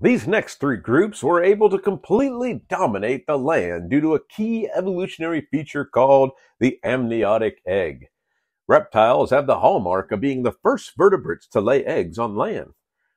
These next three groups were able to completely dominate the land due to a key evolutionary feature called the amniotic egg. Reptiles have the hallmark of being the first vertebrates to lay eggs on land.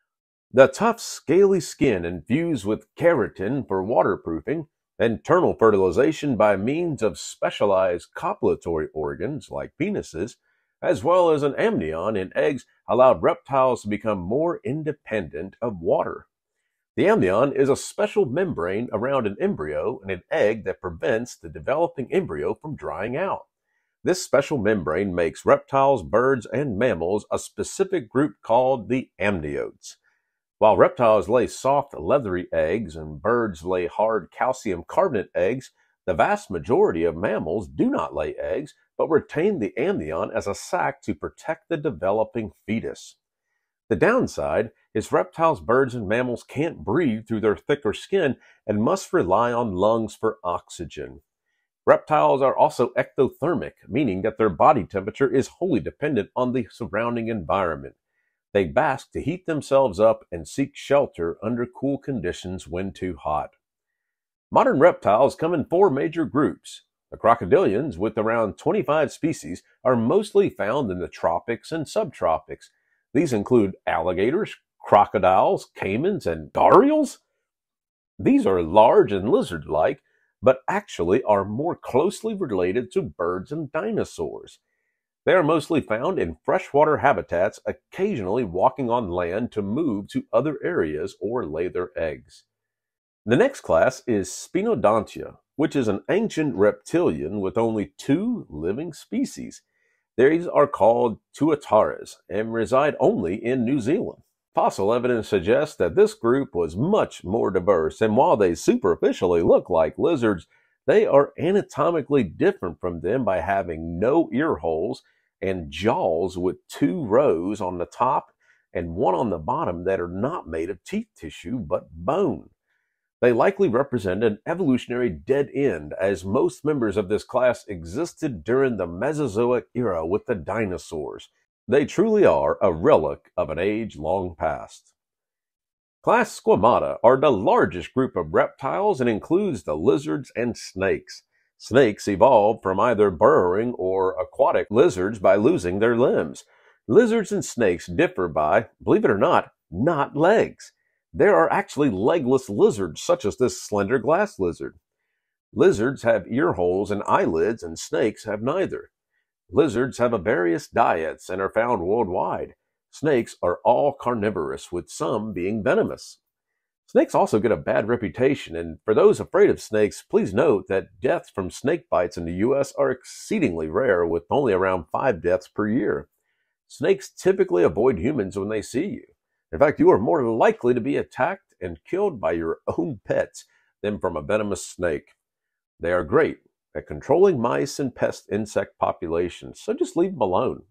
The tough, scaly skin infused with keratin for waterproofing, internal fertilization by means of specialized copulatory organs like penises, as well as an amnion in eggs allowed reptiles to become more independent of water. The amnion is a special membrane around an embryo and an egg that prevents the developing embryo from drying out. This special membrane makes reptiles, birds, and mammals a specific group called the amniotes. While reptiles lay soft, leathery eggs and birds lay hard calcium carbonate eggs, the vast majority of mammals do not lay eggs, but retain the amnion as a sac to protect the developing fetus. The downside is reptiles, birds, and mammals can't breathe through their thicker skin and must rely on lungs for oxygen. Reptiles are also ectothermic, meaning that their body temperature is wholly dependent on the surrounding environment. They bask to heat themselves up and seek shelter under cool conditions when too hot. Modern reptiles come in four major groups. The crocodilians, with around 25 species, are mostly found in the tropics and subtropics. These include alligators, crocodiles, caimans, and gharials. These are large and lizard-like, but actually are more closely related to birds and dinosaurs. They are mostly found in freshwater habitats, occasionally walking on land to move to other areas or lay their eggs. The next class is Spinodontia, which is an ancient reptilian with only two living species. These are called tuataras and reside only in New Zealand. Fossil evidence suggests that this group was much more diverse, and while they superficially look like lizards, they are anatomically different from them by having no ear holes and jaws with two rows on the top and one on the bottom that are not made of teeth tissue but bone. They likely represent an evolutionary dead end, as most members of this class existed during the Mesozoic era with the dinosaurs. They truly are a relic of an age long past. Class Squamata are the largest group of reptiles and includes the lizards and snakes. Snakes evolved from either burrowing or aquatic lizards by losing their limbs. Lizards and snakes differ by, believe it or not legs. There are actually legless lizards, such as this slender glass lizard. Lizards have ear holes and eyelids, and snakes have neither. Lizards have various diets and are found worldwide. Snakes are all carnivorous, with some being venomous. Snakes also get a bad reputation, and for those afraid of snakes, please note that deaths from snake bites in the U.S. are exceedingly rare, with only around 5 deaths per year. Snakes typically avoid humans when they see you. In fact, you are more likely to be attacked and killed by your own pets than from a venomous snake. They are great at controlling mice and pest insect populations, so just leave them alone.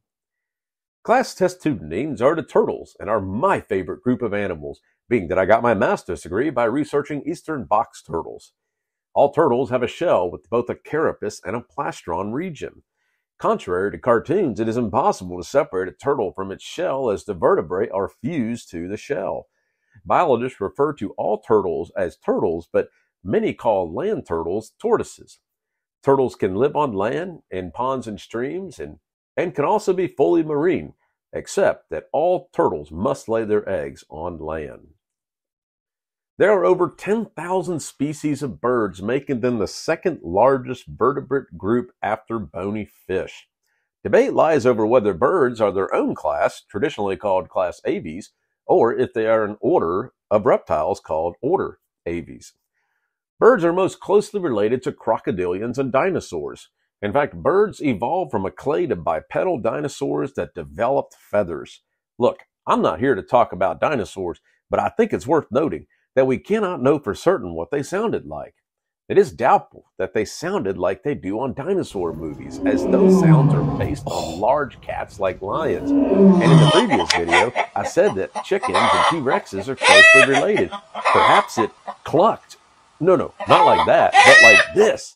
Class Testudines are the turtles and are my favorite group of animals, being that I got my master's degree by researching eastern box turtles. All turtles have a shell with both a carapace and a plastron region. Contrary to cartoons, it is impossible to separate a turtle from its shell, as the vertebrae are fused to the shell. Biologists refer to all turtles as turtles, but many call land turtles tortoises. Turtles can live on land, in ponds and streams, and can also be fully marine, except that all turtles must lay their eggs on land. There are over 10,000 species of birds, making them the second largest vertebrate group after bony fish. Debate lies over whether birds are their own class, traditionally called class Aves, or if they are an order of reptiles called order Aves. Birds are most closely related to crocodilians and dinosaurs. In fact, birds evolved from a clade of bipedal dinosaurs that developed feathers. Look, I'm not here to talk about dinosaurs, but I think it's worth noting that we cannot know for certain what they sounded like. It is doubtful that they sounded like they do on dinosaur movies, as those sounds are based on large cats like lions. And in the previous video, I said that chickens and T-Rexes are closely related. Perhaps it clucked. No, not like that, but like this.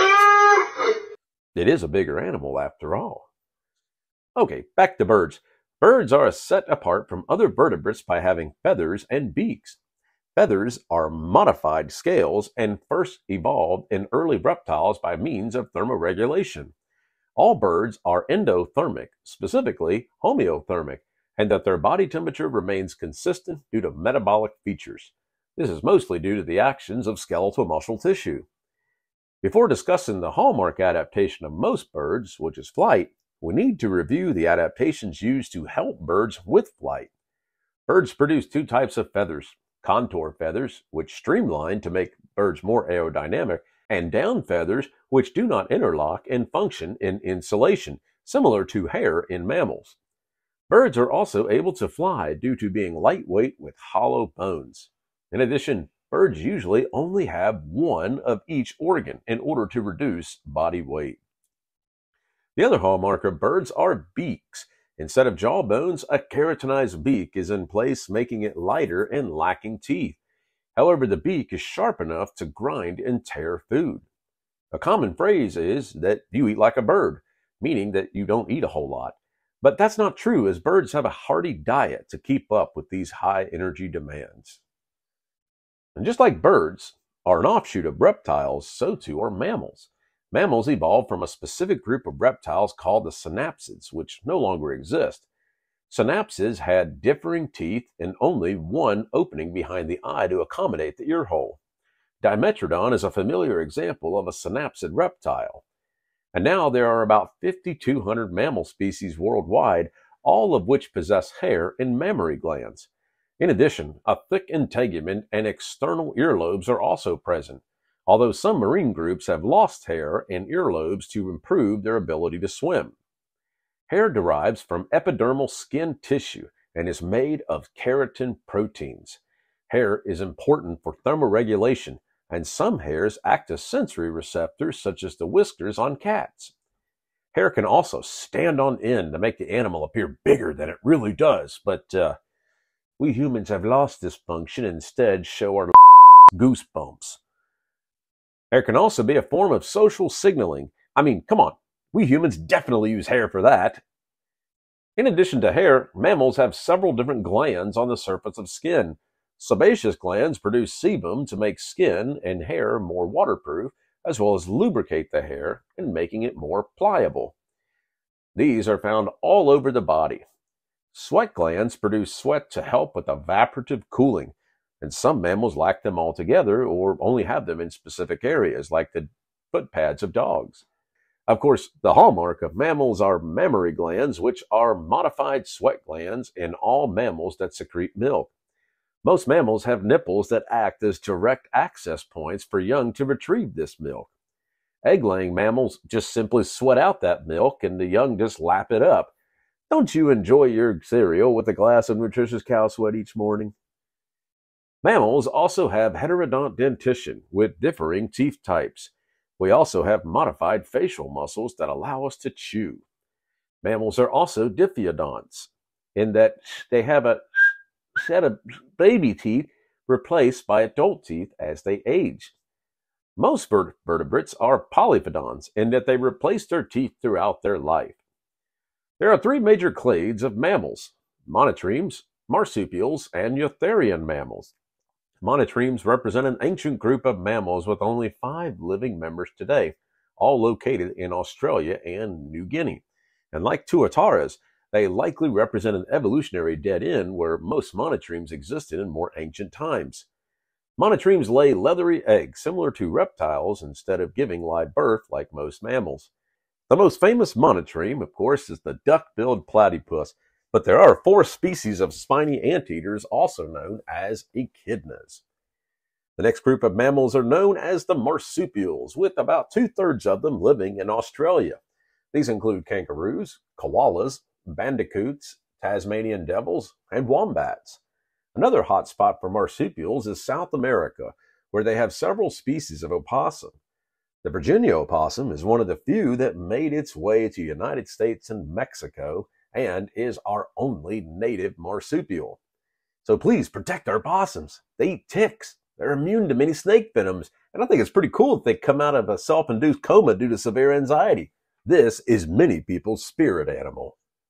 It is a bigger animal after all. Okay, back to birds. Birds are set apart from other vertebrates by having feathers and beaks. Feathers are modified scales and first evolved in early reptiles by means of thermoregulation. All birds are endothermic, specifically homeothermic, and that their body temperature remains consistent due to metabolic features. This is mostly due to the actions of skeletal muscle tissue. Before discussing the hallmark adaptation of most birds, which is flight, we need to review the adaptations used to help birds with flight. Birds produce two types of feathers: contour feathers, which streamline to make birds more aerodynamic, and down feathers, which do not interlock and function in insulation, similar to hair in mammals. Birds are also able to fly due to being lightweight with hollow bones. In addition, birds usually only have one of each organ in order to reduce body weight. The other hallmark of birds are beaks. Instead of jaw bones, a keratinized beak is in place, making it lighter and lacking teeth. However, the beak is sharp enough to grind and tear food. A common phrase is that you eat like a bird, meaning that you don't eat a whole lot. But that's not true, as birds have a hearty diet to keep up with these high energy demands. And just like birds are an offshoot of reptiles, so too are mammals. Mammals evolved from a specific group of reptiles called the synapsids, which no longer exist. Synapsids had differing teeth and only one opening behind the eye to accommodate the ear hole. Dimetrodon is a familiar example of a synapsid reptile. And now there are about 5,200 mammal species worldwide, all of which possess hair and mammary glands. In addition, a thick integument and external earlobes are also present, although some marine groups have lost hair and earlobes to improve their ability to swim. Hair derives from epidermal skin tissue and is made of keratin proteins. Hair is important for thermoregulation, and some hairs act as sensory receptors, such as the whiskers on cats. Hair can also stand on end to make the animal appear bigger than it really does, but we humans have lost this function and instead show our goosebumps. Hair can also be a form of social signaling. I mean, come on, we humans definitely use hair for that. In addition to hair, mammals have several different glands on the surface of skin. Sebaceous glands produce sebum to make skin and hair more waterproof, as well as lubricate the hair and making it more pliable. These are found all over the body. Sweat glands produce sweat to help with evaporative cooling, and some mammals lack them altogether or only have them in specific areas, like the foot pads of dogs. Of course, the hallmark of mammals are mammary glands, which are modified sweat glands in all mammals that secrete milk. Most mammals have nipples that act as direct access points for young to retrieve this milk. Egg-laying mammals just simply sweat out that milk and the young just lap it up. Don't you enjoy your cereal with a glass of nutritious cow sweat each morning? Mammals also have heterodont dentition with differing teeth types. We also have modified facial muscles that allow us to chew. Mammals are also diphyodonts in that they have a set of baby teeth replaced by adult teeth as they age. Most vertebrates are polyphodons in that they replace their teeth throughout their life. There are three major clades of mammals: monotremes, marsupials, and eutherian mammals. Monotremes represent an ancient group of mammals with only 5 living members today, all located in Australia and New Guinea. And like tuataras, they likely represent an evolutionary dead end where most monotremes existed in more ancient times. Monotremes lay leathery eggs similar to reptiles instead of giving live birth like most mammals. The most famous monotreme, of course, is the duck-billed platypus, but there are 4 species of spiny anteaters also known as echidnas. The next group of mammals are known as the marsupials, with about 2/3 of them living in Australia. These include kangaroos, koalas, bandicoots, Tasmanian devils, and wombats. Another hotspot for marsupials is South America, where they have several species of opossum. The Virginia opossum is one of the few that made its way to the United States and Mexico and is our only native marsupial. So please protect our opossums. They eat ticks. They're immune to many snake venoms, and I think it's pretty cool if they come out of a self-induced coma due to severe anxiety. This is many people's spirit animal.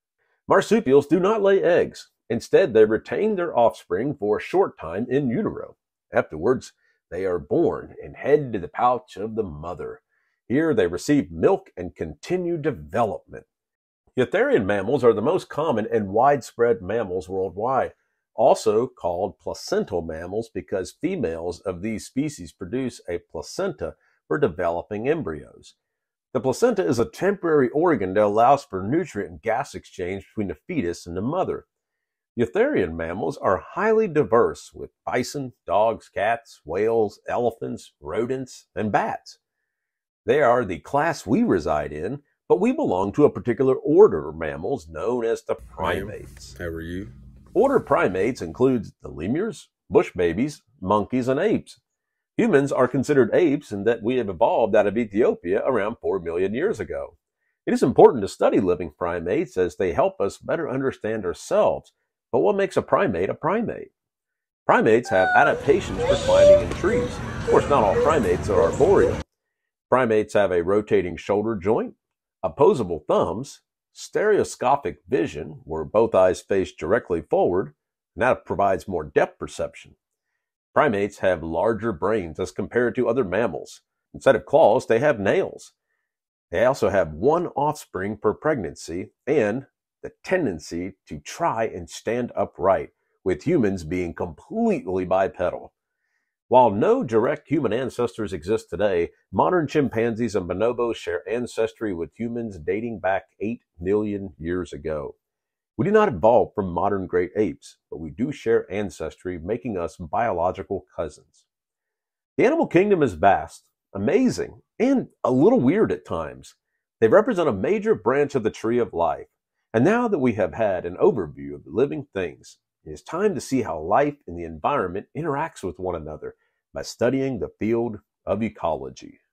Marsupials do not lay eggs. Instead, they retain their offspring for a short time in utero. Afterwards, they are born and head to the pouch of the mother. Here they receive milk and continue development. Eutherian mammals are the most common and widespread mammals worldwide, also called placental mammals because females of these species produce a placenta for developing embryos. The placenta is a temporary organ that allows for nutrient and gas exchange between the fetus and the mother. Eutherian mammals are highly diverse with bison, dogs, cats, whales, elephants, rodents, and bats. They are the class we reside in, but we belong to a particular order of mammals known as the primates. How are you? Order primates includes the lemurs, bush babies, monkeys, and apes. Humans are considered apes in that we have evolved out of Ethiopia around 4 million years ago. It is important to study living primates as they help us better understand ourselves. But what makes a primate a primate? Primates have adaptations for climbing in trees. Of course, not all primates are arboreal. Primates have a rotating shoulder joint, opposable thumbs, stereoscopic vision, where both eyes face directly forward, and that provides more depth perception. Primates have larger brains as compared to other mammals. Instead of claws, they have nails. They also have one offspring per pregnancy and the tendency to try and stand upright, with humans being completely bipedal. While no direct human ancestors exist today, modern chimpanzees and bonobos share ancestry with humans dating back 8 million years ago. We do not evolve from modern great apes, but we do share ancestry, making us biological cousins. The animal kingdom is vast, amazing, and a little weird at times. They represent a major branch of the tree of life. And now that we have had an overview of the living things, it is time to see how life and the environment interacts with one another by studying the field of ecology.